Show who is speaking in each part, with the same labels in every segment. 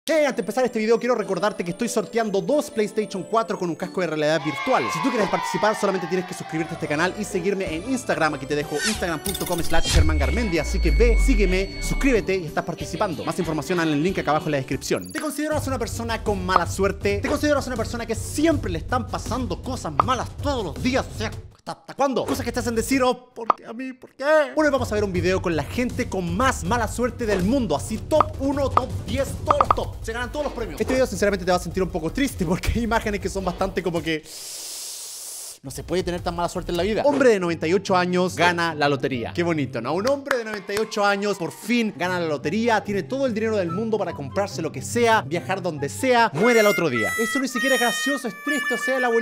Speaker 1: Antes de empezar este video quiero recordarte que estoy sorteando 2 PlayStation 4 con un casco de realidad virtual. Si tú quieres participar solamente tienes que suscribirte a este canal y seguirme en Instagram. Aquí te dejo instagram.com/GermanGarmendia. Así que ve, sígueme, suscríbete y estás participando. Más información en el link acá abajo en la descripción. ¿Te consideras una persona con mala suerte? ¿Te consideras una persona que siempre le están pasando cosas malas todos los días? O sea, ¿hasta cuándo? Cosas que te hacen decir, oh, ¿por qué a mí? ¿Por qué? Bueno, hoy vamos a ver un video con la gente con más mala suerte del mundo. Así top 1, top 10, todos los top. Se ganan todos los premios. Este video sinceramente te va a sentir un poco triste porque hay imágenes que son bastante como que... no se puede tener tan mala suerte en la vida. Hombre de 98 años gana la lotería. Qué bonito, ¿no? Un hombre de 98 años por fin gana la lotería, tiene todo el dinero del mundo para comprarse lo que sea, viajar donde sea, muere al otro día. Eso ni siquiera es gracioso, es triste. O sea, el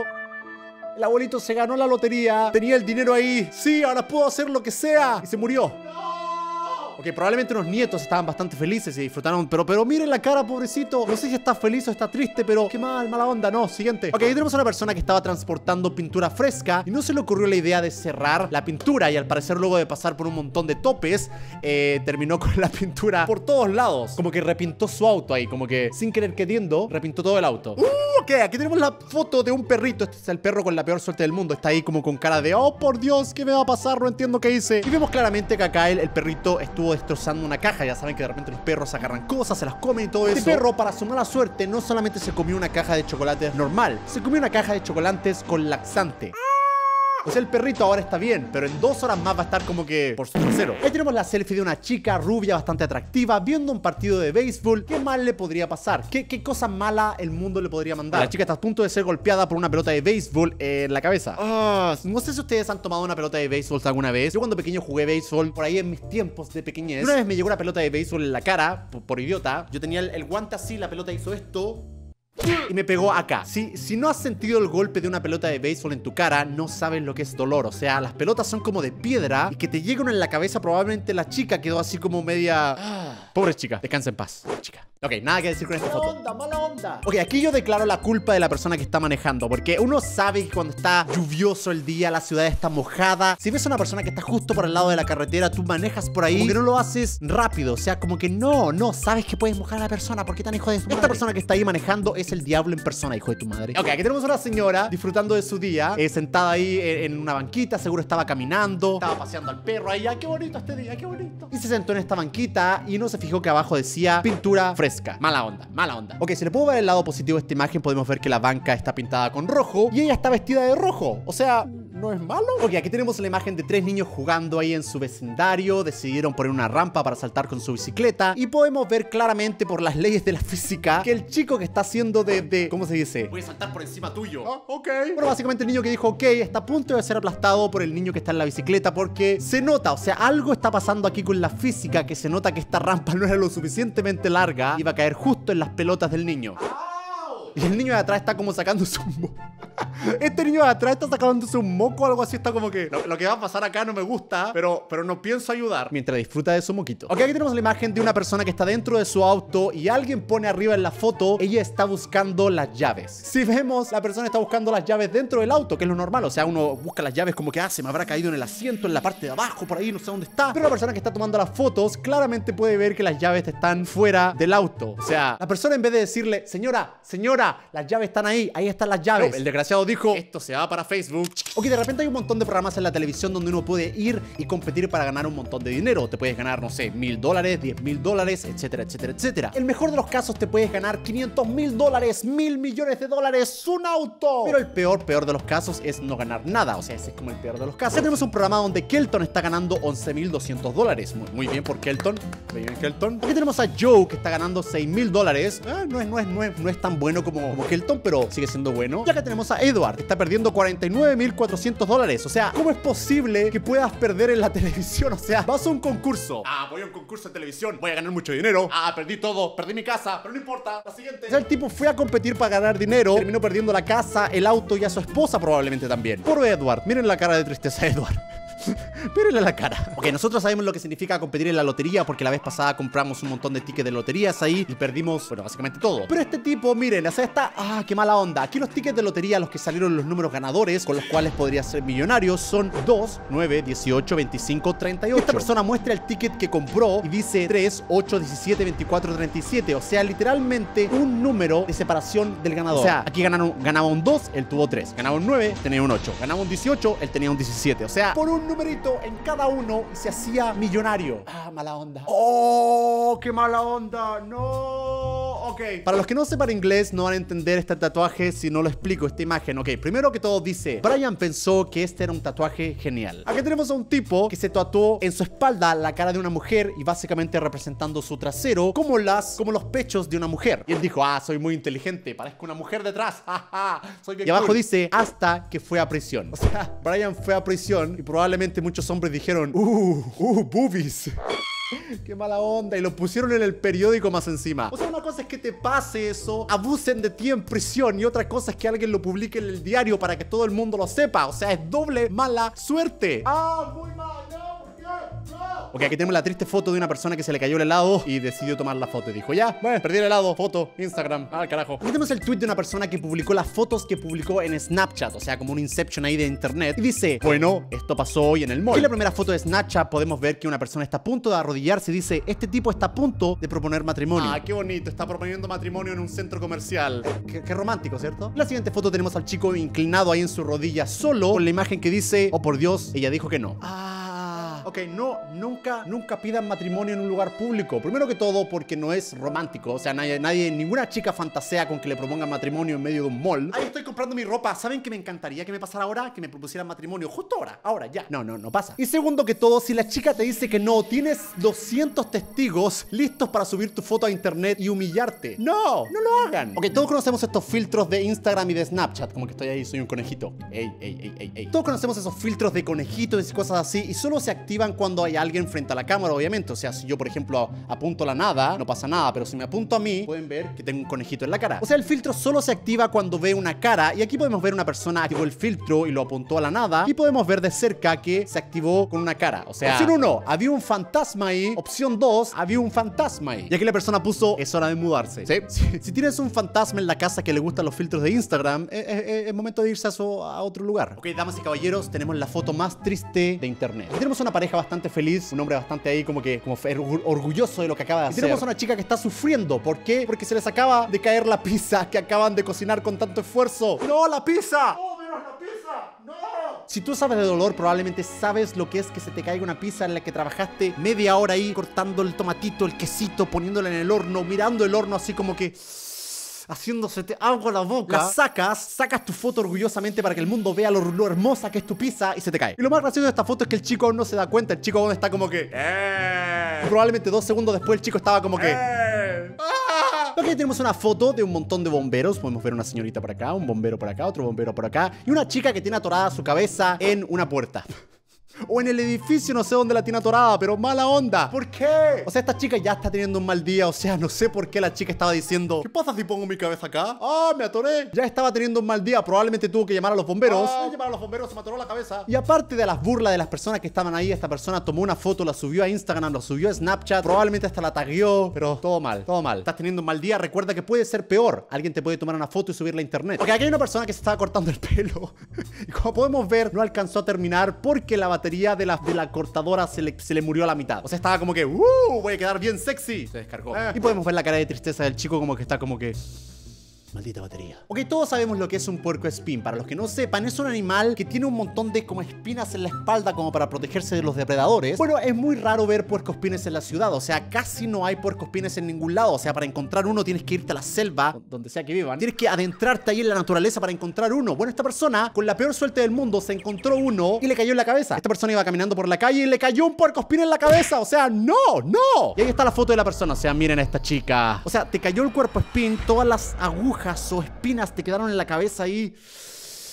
Speaker 1: abuelito se ganó la lotería, tenía el dinero ahí. Sí, ahora puedo hacer lo que sea. Y se murió. Ok, probablemente unos nietos estaban bastante felices y disfrutaron, pero miren la cara, pobrecito. No sé si está feliz o está triste, pero qué mala onda. No, siguiente. Ok, ahí tenemos a una persona que estaba transportando pintura fresca y no se le ocurrió la idea de cerrar la pintura. Y al parecer, luego de pasar por un montón de topes, terminó con la pintura por todos lados. Como que repintó su auto ahí, como que sin querer queriendo, repintó todo el auto. Ok, aquí tenemos la foto de un perrito. Este es el perro con la peor suerte del mundo. Está ahí como con cara de, oh, por Dios, ¿qué me va a pasar? No entiendo qué hice. Y vemos claramente que acá el perrito estuvo destrozando una caja. Ya saben que de repente los perros agarran cosas, se las comen y todo eso. Este perro, para su mala suerte, no solamente se comió una caja de chocolates normal, se comió una caja de chocolates con laxante. O sea, el perrito ahora está bien, pero en 2 horas más va a estar como que por su trasero. Ahí tenemos la selfie de una chica rubia bastante atractiva viendo un partido de béisbol. ¿Qué mal le podría pasar? ¿Qué cosa mala el mundo le podría mandar? La chica está a punto de ser golpeada por una pelota de béisbol en la cabeza. No sé si ustedes han tomado una pelota de béisbol alguna vez. Yo cuando pequeño jugué béisbol, por ahí en mis tiempos de pequeñez. Una vez me llegó una pelota de béisbol en la cara, por idiota. Yo tenía el guante así, la pelota hizo esto y me pegó acá. Si no has sentido el golpe de una pelota de béisbol en tu cara, no sabes lo que es dolor. O sea, las pelotas son como de piedra y que te llega una en la cabeza. Probablemente la chica quedó así como media... Pobre chica, descansa en paz, chica. Ok, nada que decir con esta foto. Mala onda. Ok, aquí yo declaro la culpa de la persona que está manejando, porque uno sabe que cuando está lluvioso el día, la ciudad está mojada. Si ves a una persona que está justo por el lado de la carretera, tú manejas por ahí, como que no lo haces rápido. O sea, como que no, sabes que puedes mojar a la persona. ¿Por qué tan hijo de su madre? Esta persona que está ahí manejando es el diablo en persona, hijo de tu madre. Ok, aquí tenemos a una señora disfrutando de su día, sentada ahí en una banquita. Seguro estaba caminando, estaba paseando al perro ahí. ¡Ay, qué bonito este día, qué bonito! Y se sentó en esta banquita y no se fijó que abajo decía pintura fresca. Mala onda, mala onda. Ok, si le puedo ver el lado positivo de esta imagen, podemos ver que la banca está pintada con rojo y ella está vestida de rojo. O sea, ¿no es malo? Ok, aquí tenemos la imagen de 3 niños jugando ahí en su vecindario. Decidieron poner una rampa para saltar con su bicicleta y podemos ver claramente por las leyes de la física que el chico que está haciendo ¿cómo se dice? Voy a saltar por encima tuyo. Ok. Bueno, básicamente el niño que dijo ok está a punto de ser aplastado por el niño que está en la bicicleta porque se nota, o sea, algo está pasando aquí con la física, que se nota que esta rampa no era lo suficientemente larga y va a caer justo en las pelotas del niño. Y el niño de atrás está como sacándose un moco. Este niño de atrás está sacándose un moco o algo así. Está como que lo que va a pasar acá no me gusta, pero no pienso ayudar, mientras disfruta de su moquito. Ok, aquí tenemos la imagen de una persona que está dentro de su auto y alguien pone arriba en la foto, ella está buscando las llaves. Si vemos, la persona está buscando las llaves dentro del auto, que es lo normal. O sea, uno busca las llaves como que se me habrá caído en el asiento, en la parte de abajo, por ahí, no sé dónde está. Pero la persona que está tomando las fotos claramente puede ver que las llaves están fuera del auto. O sea, la persona, en vez de decirle, señora, las llaves están ahí están las llaves, el desgraciado dijo, esto se va para Facebook. Ok, de repente hay un montón de programas en la televisión donde uno puede ir y competir para ganar un montón de dinero. Te puedes ganar, no sé, $1000, $10,000, etcétera, etcétera, etcétera. El mejor de los casos te puedes ganar $500,000, $1.000 millones, un auto. Pero el peor de los casos es no ganar nada. O sea, ese es como el peor de los casos. Acá tenemos un programa donde Kelton está ganando $11,200. Muy bien por Kelton. Muy bien, Kelton. Aquí tenemos a Joe, que está ganando $6,000. No es tan bueno como Kelton, pero sigue siendo bueno. Y acá tenemos a Edward, que está perdiendo $49,400. O sea, ¿cómo es posible que puedas perder en la televisión? O sea, vas a un concurso. Voy a un concurso de televisión, voy a ganar mucho dinero. Perdí todo, perdí mi casa, pero no importa. La siguiente. O sea, el tipo fue a competir para ganar dinero, terminó perdiendo la casa, el auto y a su esposa probablemente también. Por Edward, miren la cara de tristeza de Edward. Mírenle la cara. Ok, nosotros sabemos lo que significa competir en la lotería porque la vez pasada compramos un montón de tickets de loterías ahí y perdimos, bueno, básicamente todo. Pero este tipo, miren, o sea, está... ¡Ah, qué mala onda! Aquí los tickets de lotería, los que salieron los números ganadores, con los cuales podría ser millonario, son 2, 9, 18, 25, 38. Esta persona muestra el ticket que compró y dice 3, 8, 17, 24, 37. O sea, literalmente un número de separación del ganador. O sea, aquí ganaba un 2, él tuvo 3. Ganaba un 9, tenía un 8. Ganaba un 18, él tenía un 17. O sea, por un numerito en cada uno se hacía millonario. Ah, mala onda. ¡Oh, qué mala onda! ¡No! Ok. Para los que no sepan inglés, no van a entender este tatuaje si no lo explico, esta imagen. Ok, primero que todo dice, Brian pensó que este era un tatuaje genial. Aquí tenemos a un tipo que se tatuó en su espalda la cara de una mujer y básicamente representando su trasero como los pechos de una mujer. Y él dijo, ah, soy muy inteligente, parezco una mujer detrás. Soy bien. Y abajo dice, hasta que fue a prisión. O sea, Brian fue a prisión y probablemente muchos hombres dijeron, boobies. Qué mala onda. Y lo pusieron en el periódico más encima. O sea, una cosa es que te pase eso, abusen de ti en prisión, y otra cosa es que alguien lo publique en el diario para que todo el mundo lo sepa. O sea, es doble mala suerte. Ah, muy mal. Ok, aquí tenemos la triste foto de una persona que se le cayó el helado y decidió tomar la foto y dijo, ya, bueno, perdí el helado, foto, Instagram, al carajo. Aquí tenemos el tweet de una persona que publicó las fotos que publicó en Snapchat, o sea, como un Inception ahí de internet, y dice, bueno, esto pasó hoy en el mall. Aquí en la primera foto de Snapchat podemos ver que una persona está a punto de arrodillarse y dice, este tipo está a punto de proponer matrimonio. Ah, qué bonito, está proponiendo matrimonio en un centro comercial. Qué romántico, ¿cierto? En la siguiente foto tenemos al chico inclinado ahí en su rodilla solo, con la imagen que dice, oh por Dios, ella dijo que no. Ok, nunca pidan matrimonio en un lugar público. Primero que todo porque no es romántico. O sea, ninguna chica fantasea con que le propongan matrimonio en medio de un mall. Ahí estoy comprando mi ropa. ¿Saben qué me encantaría que me pasara ahora? Que me propusieran matrimonio justo ahora, ya. No pasa. Y segundo que todo, si la chica te dice que no, tienes 200 testigos listos para subir tu foto a internet y humillarte. No lo hagan. Ok, todos conocemos estos filtros de Instagram y de Snapchat. Como que estoy ahí, soy un conejito. Ey. Todos conocemos esos filtros de conejitos y cosas así, y solo se activan cuando hay alguien frente a la cámara, obviamente. O sea, si yo, por ejemplo, apunto a la nada, no pasa nada, pero si me apunto a mí, pueden ver que tengo un conejito en la cara. O sea, el filtro solo se activa cuando ve una cara, y aquí podemos ver una persona activó el filtro y lo apuntó a la nada, y podemos ver de cerca que se activó con una cara. O sea, opción 1, había un fantasma ahí. Opción 2, había un fantasma ahí. Y aquí la persona puso, es hora de mudarse. ¿Sí? Si tienes un fantasma en la casa que le gustan los filtros de Instagram, es momento de irse a otro lugar. Ok, damas y caballeros, tenemos la foto más triste de internet. Aquí tenemos una pareja bastante feliz, un hombre bastante ahí como orgulloso de lo que acaba de hacer. Y tenemos a una chica que está sufriendo. ¿Por qué? Porque se les acaba de caer la pizza que acaban de cocinar con tanto esfuerzo. ¡No, la pizza! ¡Oh, menos la pizza! ¡No! Si tú sabes de dolor, probablemente sabes lo que es que se te caiga una pizza en la que trabajaste media hora ahí cortando el tomatito, el quesito, poniéndolo en el horno, mirando el horno así como que haciéndose agua a la boca. La sacas tu foto orgullosamente para que el mundo vea lo hermosa que es tu pizza y se te cae. Y lo más gracioso de esta foto es que el chico aún no se da cuenta. El chico aún está como que y probablemente 2 segundos después el chico estaba como que Aquí tenemos una foto de un montón de bomberos. Podemos ver una señorita por acá, un bombero por acá, otro bombero por acá, y una chica que tiene atorada su cabeza en una puerta. O en el edificio, no sé dónde la tiene atorada, pero mala onda. ¿Por qué? O sea, esta chica ya está teniendo un mal día. O sea, no sé por qué la chica estaba diciendo, ¿qué pasa si pongo mi cabeza acá? ¡Ah, me atoré! Ya estaba teniendo un mal día. Probablemente tuvo que llamar a los bomberos. Llamar a los bomberos, se me atoró la cabeza. Y aparte de las burlas de las personas que estaban ahí, esta persona tomó una foto, la subió a Instagram, la subió a Snapchat, probablemente hasta la tagueó. Pero todo mal. Estás teniendo un mal día. Recuerda que puede ser peor. Alguien te puede tomar una foto y subirla a internet. Ok, aquí hay una persona que se estaba cortando el pelo. Y como podemos ver, no alcanzó a terminar porque la batería de la cortadora se le murió a la mitad. O sea, estaba como que voy a quedar bien sexy. Se descargó. Y podemos ver la cara de tristeza del chico, como que está como que maldita batería. Ok, todos sabemos lo que es un puercoespín. Para los que no sepan, es un animal que tiene un montón de como espinas en la espalda como para protegerse de los depredadores. Bueno, es muy raro ver puercoespines en la ciudad. O sea, casi no hay puercoespines en ningún lado. O sea, para encontrar uno tienes que irte a la selva, donde sea que vivan. Tienes que adentrarte ahí en la naturaleza para encontrar uno. Bueno, esta persona, con la peor suerte del mundo, se encontró uno y le cayó en la cabeza. Esta persona iba caminando por la calle y le cayó un puercoespín en la cabeza. O sea, no. Y ahí está la foto de la persona. O sea, miren a esta chica. O sea, te cayó el puercoespín, todas las agujas o espinas te quedaron en la cabeza ahí.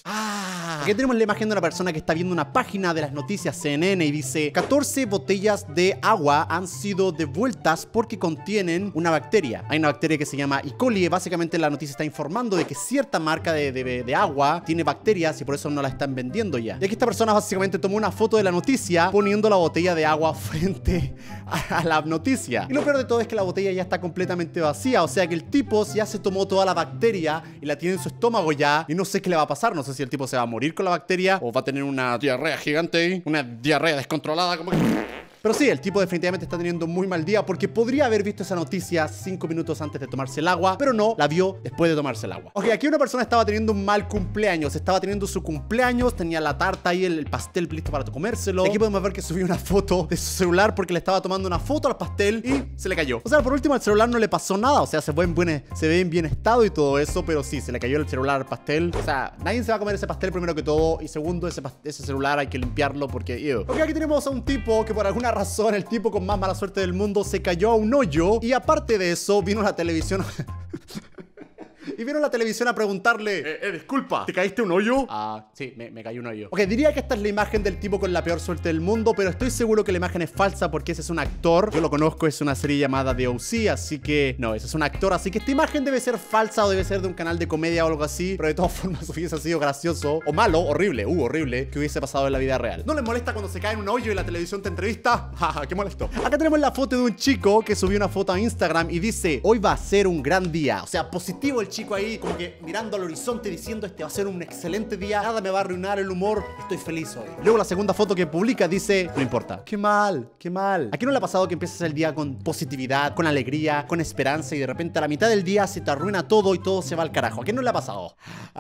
Speaker 1: Aquí tenemos la imagen de una persona que está viendo una página de las noticias CNN y dice: 14 botellas de agua han sido devueltas porque contienen una bacteria. Hay una bacteria que se llama E. coli. Básicamente la noticia está informando de que cierta marca de agua tiene bacterias y por eso no la están vendiendo ya. Y aquí esta persona básicamente tomó una foto de la noticia poniendo la botella de agua frente a la noticia. Y lo peor de todo es que la botella ya está completamente vacía. O sea que el tipo ya se tomó toda la bacteria y la tiene en su estómago ya. Y no sé qué le va a pasar. No sé si el tipo se va a morir con la bacteria o va a tener una diarrea gigante ahí, una diarrea descontrolada como que... Pero sí, el tipo definitivamente está teniendo un muy mal día porque podría haber visto esa noticia 5 minutos antes de tomarse el agua, pero no, la vio después de tomarse el agua. Ok, aquí una persona estaba teniendo un mal cumpleaños, estaba teniendo su cumpleaños, tenía la tarta ahí, el pastel listo para comérselo. Aquí podemos ver que subió una foto de su celular porque le estaba tomando una foto al pastel y se le cayó. O sea, por último, al celular no le pasó nada, o sea, se ve en bien estado y todo eso, pero sí, se le cayó el celular al pastel. O sea, nadie se va a comer ese pastel primero que todo, y segundo, ese celular hay que limpiarlo porque... Ew. Ok, aquí tenemos a un tipo que por alguna razón, el tipo con más mala suerte del mundo se cayó a un hoyo y aparte de eso vino la televisión y vino la televisión a preguntarle: disculpa, ¿te caíste un hoyo? Ah, sí, me cayó un hoyo. Ok, diría que esta es la imagen del tipo con la peor suerte del mundo, pero estoy seguro que la imagen es falsa porque ese es un actor. Yo lo conozco, es una serie llamada The O.C., así que... No, ese es un actor, así que esta imagen debe ser falsa o debe ser de un canal de comedia o algo así, pero de todas formas hubiese sido gracioso o malo, horrible, horrible, que hubiese pasado en la vida real. ¿No les molesta cuando se cae en un hoyo y la televisión te entrevista? Jaja, qué molesto. Acá tenemos la foto de un chico que subió una foto a Instagram y dice: hoy va a ser un gran día. O sea, positivo el chico ahí, como que mirando al horizonte diciendo: este va a ser un excelente día, nada me va a arruinar el humor, estoy feliz hoy. Luego la segunda foto que publica dice: no importa. Qué mal, qué mal. ¿A quién no le ha pasado que empiezas el día con positividad, con alegría, con esperanza y de repente a la mitad del día se te arruina todo y todo se va al carajo? ¿A quién no le ha pasado?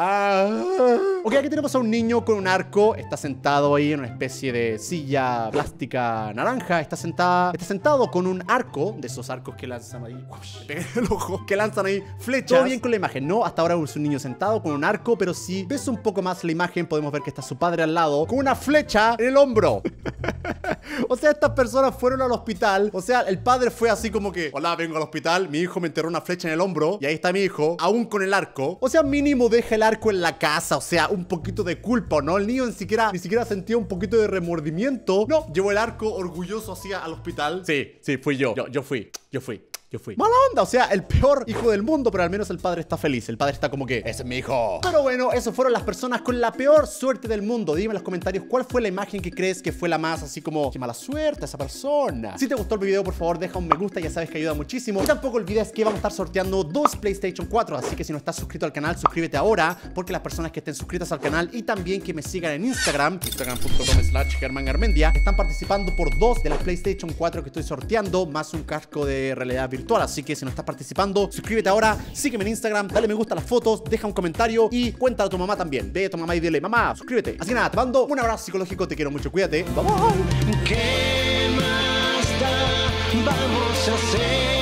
Speaker 1: Ok, aquí tenemos a un niño con un arco, está sentado ahí en una especie de silla plástica naranja, está sentado con un arco, de esos arcos que lanzan ahí, el ojo, que lanzan ahí flechas. Todo bien con la imagen, ¿no? Hasta ahora es un niño sentado con un arco, pero si ves un poco más la imagen podemos ver que está su padre al lado con una flecha en el hombro. O sea, estas personas fueron al hospital. O sea, el padre fue así como que: hola, vengo al hospital, mi hijo me enterró una flecha en el hombro y ahí está mi hijo, aún con el arco. O sea, mínimo deja el arco en la casa. O sea, un poquito de culpa, ¿no? El niño ni siquiera sentía un poquito de remordimiento. No, llevó el arco orgulloso así al hospital. Sí, fui yo. Yo fui. Mala onda, o sea, el peor hijo del mundo, pero al menos el padre está feliz. El padre está como que: ese es mi hijo. Pero bueno, esos fueron las personas con la peor suerte del mundo. Dime en los comentarios cuál fue la imagen que crees que fue la más así como: qué mala suerte esa persona. Si te gustó el video, por favor deja un me gusta, ya sabes que ayuda muchísimo. Y tampoco olvides que vamos a estar sorteando 2 PlayStation 4, así que si no estás suscrito al canal, suscríbete ahora, porque las personas que estén suscritas al canal y también que me sigan en Instagram, instagram.com/GermánGarmendia, están participando por 2 de las PlayStation 4 que estoy sorteando, más un casco de realidad virtual. Así que si no estás participando, suscríbete ahora, sígueme en Instagram, dale me gusta a las fotos, deja un comentario y cuéntale a tu mamá también. Ve a tu mamá y dile: mamá, suscríbete. Así que nada, te mando un abrazo psicológico, te quiero mucho, cuídate. Bye bye.
Speaker 2: ¿Qué más da? Vamos a hacer